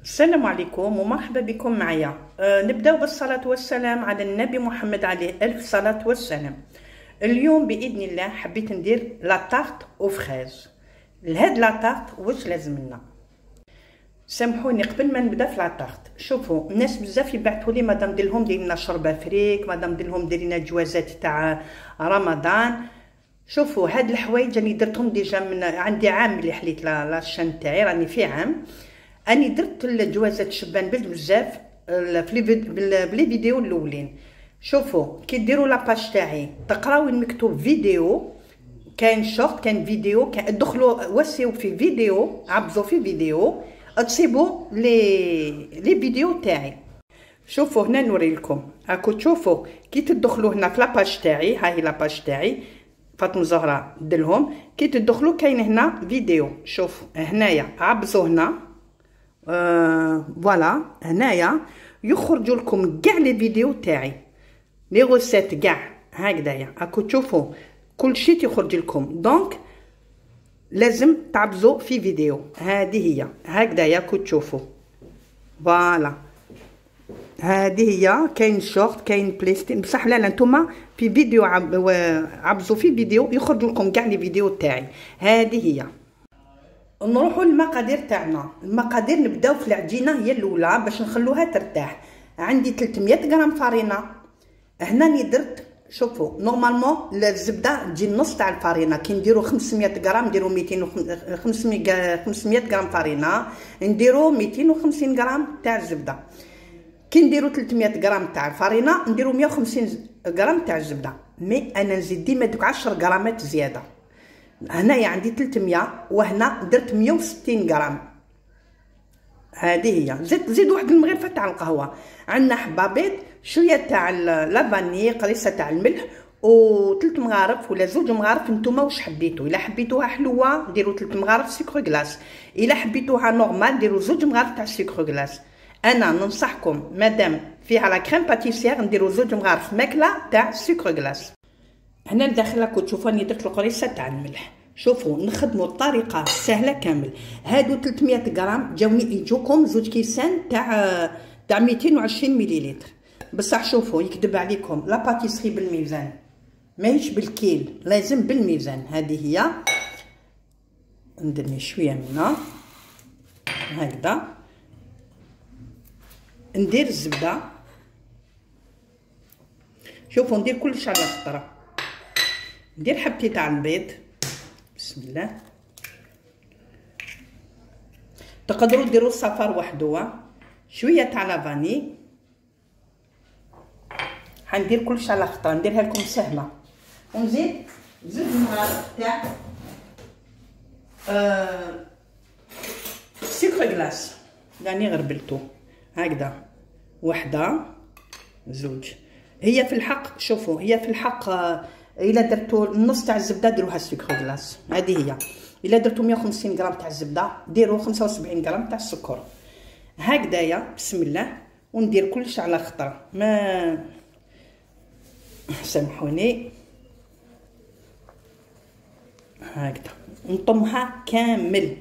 السلام عليكم ومرحبا بكم معايا. نبداو بالصلاة والسلام على النبي محمد عليه ألف صلاة والسلام. اليوم بإذن الله حبيت ندير لا طارت او فريز. لهاد لا طارت واش لازم لنا؟ سامحوني قبل ما نبدا في لا طارت، شوفوا الناس بزاف يبعثوا لي مادام دير لهم دير لنا شربه فريك، مادام دير لهم دير لنا جوازات تاع رمضان. شوفوا هاد الحوايج راني درتهم ديجا من عندي عام اللي حليت لاشان تاعي، راني في عام اني درت الجوازات الشبان بزاف بلي فيديو الاولين. شوفوا كي ديروا لاباج تاعي تقراو المكتوب فيديو، كاين شورت كاين فيديو، دخلوا وسيو في فيديو، عبزوا في فيديو تصيبوا لي فيديو تاعي. شوفوا هنا نوري لكم، راكو تشوفوا كي تدخلوا هنا في لاباج تاعي، ها هي لاباج تاعي فاطمه زهره دلهم. كي تدخلوا كاين هنا فيديو، شوف هنايا عبزوا هنا فوالا هنايا يخرجوا لكم كاع لي فيديو تاعي، لي غوسيت كاع هكذايا راكو تشوفوا كلشي تيخرج لكم. دونك لازم تعبزوا في فيديو، هذه هي هكذايا كو تشوفوا فوالا. هذه هي كاين شورت كاين بلايستين بصح لا نتوما في فيديو عبزوا في فيديو يخرج لكم كاع لي فيديو تاعي. هذه هي. نروحوا للمقادير تاعنا. المقادير نبداو في العجينه هي الاولى باش نخلوها ترتاح. عندي 300 غرام فرينه. هنا ني درت، شوفوا نورمالمون الزبده تجي النص تاع الفرينه، كي نديروا 500 غرام نديروا 500 غرام فرينه، نديروا 250 غرام تاع الزبده. كي نديروا 300 غرام تاع الفرينه نديروا 150 غرام تاع الزبده. مي انا نزيد ديما دوك 10 غرامات زياده. هنايا عندي 300 وهنا درت 160 غرام. هذه هي. زيد واحد المغرفه تاع القهوه. عندنا حبه بيض، شويه تاع لافاني، قريصه تاع الملح، و3 مغارف ولا 2 مغارف نتوما واش حبيتو. الا حبيتوها حلوه ديروا 3 مغارف سكر غلاس، الا حبيتوها نورمال ديروا 2 مغارف تاع سكر غلاس. انا ننصحكم مادام فيها لا كريم باتيسير نديروا 2 مغارف ماكله تاع سكر غلاس. هنا لداخل راكو تشوفوا راني درت القريصه تاع الملح. شوفوا نخدموا الطريقه سهله كامل. هادو 300 غرام جاوني يجوكم 2 كيسان تاع 220 مليلتر. بصح شوفوا يكذب عليكم لا باتيسري بالميزان ماهيش بالكيل، لازم بالميزان. هذه هي. ندير شويه منها هكذا، ندير الزبده. شوفوا ندير كلش على خطره. ندير حبتي تاع البيض، بسم الله. تقدروا ديروا الصفار وحده، شويه تاع لافاني. حندير كلش على خطره، نديرها لكم سهله. ونزيد 2 مغارف تاع سكر غلاس، يعني غربلتو هكذا، وحده 2. هي في الحق شوفوا هي في الحق الا درتو النص تاع الزبده ديروها سكر غلاس. هذه هي. الا درتو 150 غرام تاع الزبده ديروا 75 غرام تاع السكر. هكذايا بسم الله. وندير كلش على خطره، ما سامحوني. هكذا نطمها كامل.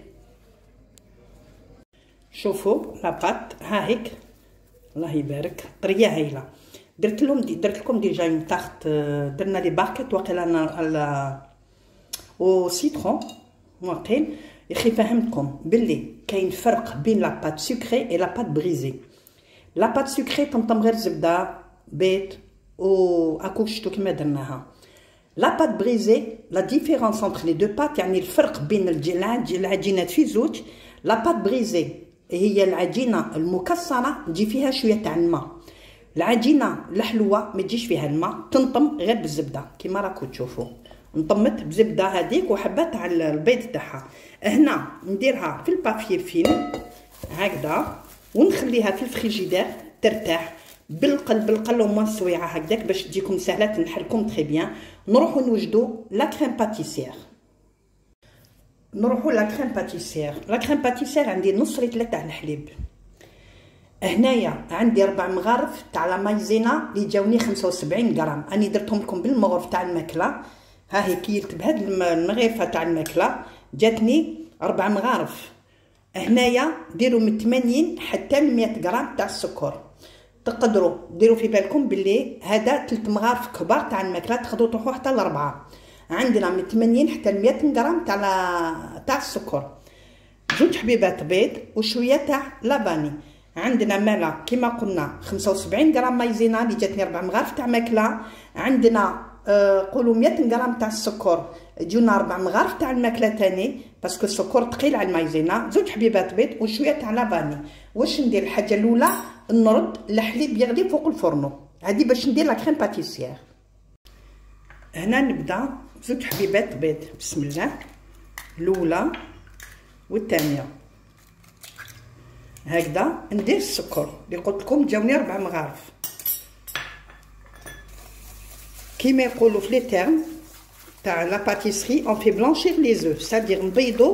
شوفوا لاباط ها هيك، الله يبارك طريه هايله. درت لكم ديجا اون طارت، درنا لي باكيت واقيلا و سيترون واقيل. يخي فهمتكم باللي كاين فرق بين لاباط سكري اي لاباط بريزي. لاباط سكري طمطم غير زبده بيض و اكو شتو كيما درناها. لاباط بريزي لا ديفيرونس انتر لي دو بات، يعني الفرق بين العجينات في زوج. لاباط بريزي هي العجينه المكسره تجي فيها شويه تاع الماء. العجينه الحلوه ما تجيش فيها الماء، تنطم غير بالزبده كيما راكو تشوفوا. نطمت بزبده هذيك وحبه تاع البيض تاعها. هنا نديرها في البافيي فين هكذا ونخليها في الفريجيدير ترتاح بالقل وما سويعه هكذاك باش تجيكم سهله تنحلكم تري بيان. نروحوا نوجدوا لا كريم باتيسير. لا كريم باتيسير عندي نص لتر تاع الحليب. هنايا عندي 4 مغارف تاع لا مايزينا اللي جاوني 75 غرام. اني درتهم لكم بالمغرف تاع الماكله. ها هي كي يكتب هاد المغرفه تاع الماكله جاتني 4 مغارف. هنايا ديروا من 80 حتى ل 100 غرام تاع السكر. تقدروا ديروا في بالكم باللي هذا 3 مغارف كبار تاع الماكله، تقدروا تروحوا حتى ل4. عندنا من 80 حتى ل 100 غرام تاع السكر، 2 حبيبات بيض وشويه تاع لافاني. عندنا مالا كما قلنا 75 غرام مايزينا اللي جاتني 4 مغارف تاع ماكله. عندنا قولوا 100 غرام تاع السكر، يجونا 4 مغارف تاع الماكله تاني باسكو السكر ثقيل على المايزينا. 2 حبيبات بيض وشويه تاع لافاني. واش ندير؟ الحاجه الاولى نرد الحليب يغلي فوق الفرن، هذه باش ندير لا كريم باتيسيير. هنا نبدا 2 حبيبات بيض، بسم الله، الاولى والثانيه. هكذا ندير السكر اللي قلت لكم جاوني 4 مغارف. كيما يقولوا في لي تيرم تاع لا باتيسري اون في بلانشير لي زو، سادير نبيضوا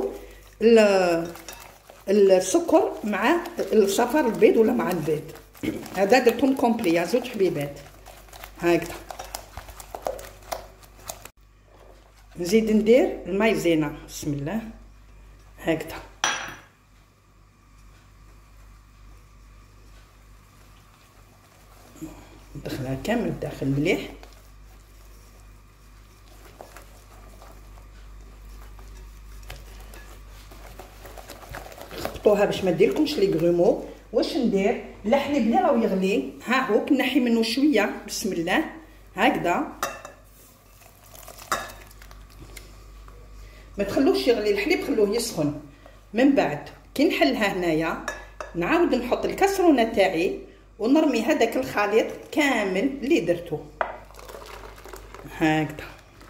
السكر مع الصفار البيض ولا مع البيض. هذا درتهم كومبلي 2 حبيبات. هكذا نزيد ندير المايزينا، بسم الله، هكذا. ندخلها كامل داخل مليح. خبطوها باش ما ديرلكمش لي غرومو. واش ندير؟ الحليب اللي راهو يغلي ها هو نحي منه شويه، بسم الله، هكذا. ما تخلوش يغلي الحليب، خلوه يسخن. من بعد كي نحلها هنايا نعاود نحط الكسرونه تاعي ونرمي هذاك الخليط كامل اللي درتو، هكذا.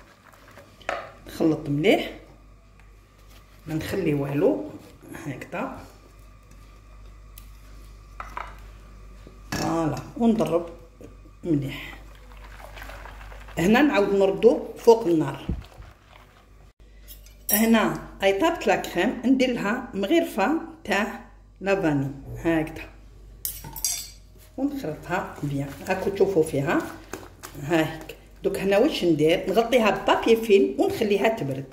نخلط مليح، ما نخلي والو، هكذا، فوالا، ونضرب مليح. هنا نعاود نردو فوق النار. هنا ايطابت لا كريم ندير لها مغرفه تاع لافاني، هكذا، ونخلطها بيان. هاكو تشوفوا فيها هاك. دوك هنا واش ندير؟ نغطيها ببابي فيلم ونخليها تبرد.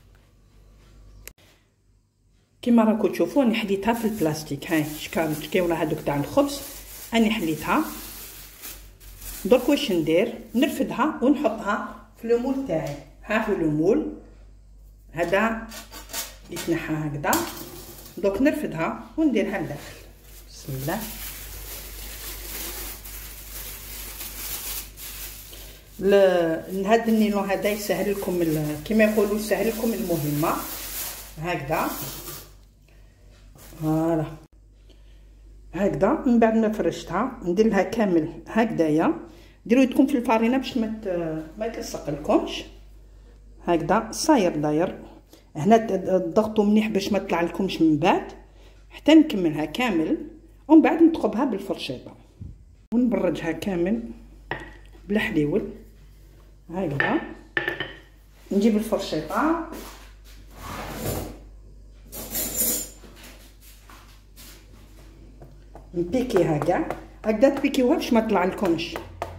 كيما راكو تشوفوا راني حليتها في البلاستيك. هاي شكاولا هذوك تاع الخبز راني حليتها. درك واش ندير؟ نرفدها ونحطها في المول تاعي. ها هو المول هذا يتنحى هكذا. دوك نرفدها ونديرها لداخل، بسم الله. هذا النيلون هذا يسهل لكم كيما يقولوا يسهل لكم المهمه، هكذا، فوالا، هكذا. من بعد ما فرشتها ندير لها كامل هكذايا. ديروا يدكم في الفارينه باش ما تلصق لكمش، هكذا صاير داير. هنا تضغطوا مليح باش ما تطلع لكمش من بعد حتى نكملها كامل. ومن بعد نطقبها بالفرشيطه ونبرجها كامل بالحليول، هكذا. نجيب الفرشيطه نبيكيها كاع هكذا، تبيكيوها باش ما تطلع لكمش.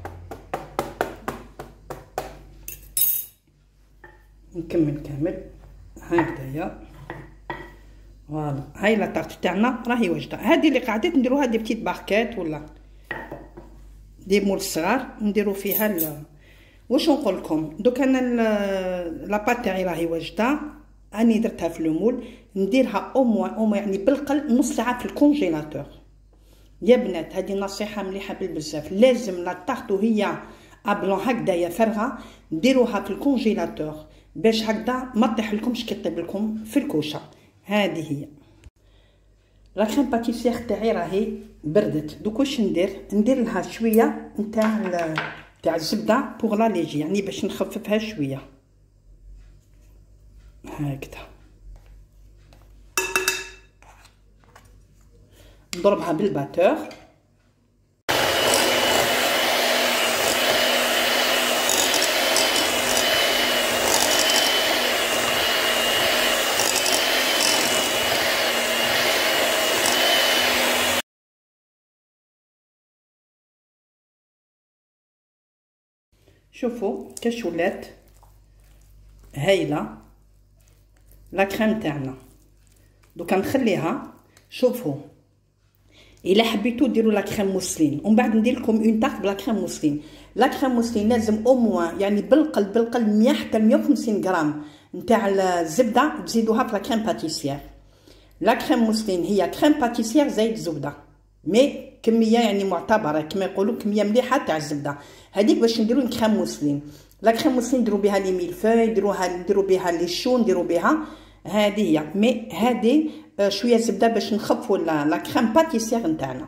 نكمل كامل هكذايا، فوالا. هاي لا طارت تاعنا راهي واجده. هذه اللي قعدت نديروها دي بتيت باركات ولا دي مول صغار نديرو فيها واش نقول لكم. دوك انا لاباط تاعي راهي واجده، راني درتها في المول. نديرها او موان يعني بالقل نص ساعه في الكونجيلاتور. يا بنات هذه نصيحه مليحه بالبزاف، لازم لا طارت وهي ابلون هكذايا فارغه ديروها في الكونجيلاتور باش هكذا ما تطيح لكمش كي طيب لكم في الكوشه. هذه هي لا كريم باتيسيير تاعي راهي بردت. دوك واش ندير لها شويه تاع الزبده بوغ لا ليجي، يعني باش نخففها شويه، هكذا. نضربها بالباتور. شوفوا كاش ولات هايله لا كريم تاعنا. دوكا نخليها. شوفوا الا حبيتو ديروا لا كريم موسلين ومن بعد ندير لكم اون تارت بلا كريم موسلين. لا كريم موسلين لازم او موان يعني بالقل 100 حتى 150 غرام نتاع الزبده تزيدوها في لا كريم باتيسير. لا كريم موسلين هي كريم باتيسير زايد زبده مي كميه يعني معتبره كما يقولوا كميه مليحه تاع الزبده. هذيك باش نديروا كريم موسلين. لا كريم موسلين نديروا بها لي ميلفوي نديروا بها لي شو نديروا بها هذه هي. مي هذه شويه زبده باش نخفوا لا كريم باتيسير نتاعنا.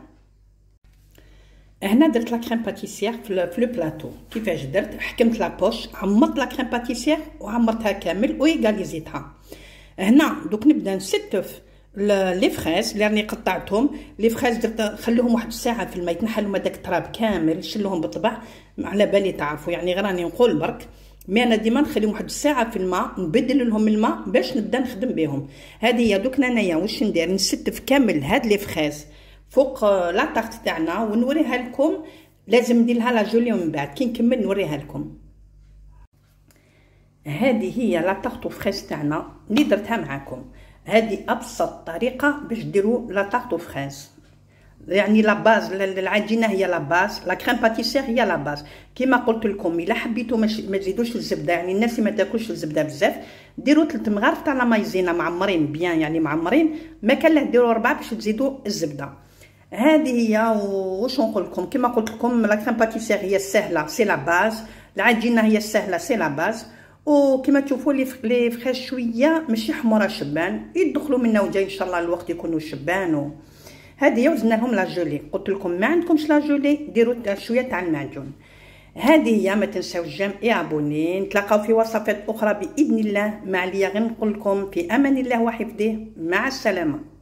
هنا درت لا كريم باتيسير في لو بلاطو. كيفاش درت؟ حكمت لا بوش عمرت لا كريم باتيسير وعمرتها كامل ويغاليزيتها. هنا دوك نبدا نستف لي فريز اللي راني قطعتهم. لي فريز درت خلوهم واحد الساعه في الماء يتنحلوا هذاك التراب كامل نشلوهم بالطبع على بالي تعرفوا يعني غير راني نقول برك. مي انا ديما نخليهم واحد الساعه في الماء نبدل لهم الماء باش نبدا نخدم بهم. هذه هي. دوك انايا واش ندير؟ نستف كامل هاد لي فريز فوق لا طارت تاعنا ونوريها لكم. لازم ندير لها لا جولي ومن بعد كي نكمل نوريها لكم. هذه هي لا طارت فريز تاعنا اللي درتها معاكم. هذه ابسط طريقه باش ديروا لا طارت فريز يعني لا باز. العجينه هي لا باز. لا كريم باتيسير هي لا باز. كيما قلت لكم الا حبيتوا ما تزيدوش الزبده يعني الناس اللي ما تاكلش الزبده بزاف ديروا 3 مغارف تاع لا مايزينا معمرين بيان يعني معمرين. ما كان له ديروا 4 باش تزيدوا الزبده. هذه هي. واش نقول لكم؟ كيما قلت لكم لا كريم باتيسير هي السهله سي لا باز. العجينه هي السهله سي لا باز. وكما تشوفوا لي فريش شويه ماشي حمره شبان يدخلوا منا وجاي ان شاء الله الوقت يكونوا شبان. هذه وزدنا لهم لا جولي. قلت لكم ما عندكمش لا جولي ديروا شويه تاع المعجون. هذه هي. ما تنساوش جيم اي ابوني. نتلاقاو في وصفات اخرى باذن الله. ما عليا غير نقول لكم في امان الله وحفظه. مع السلامه.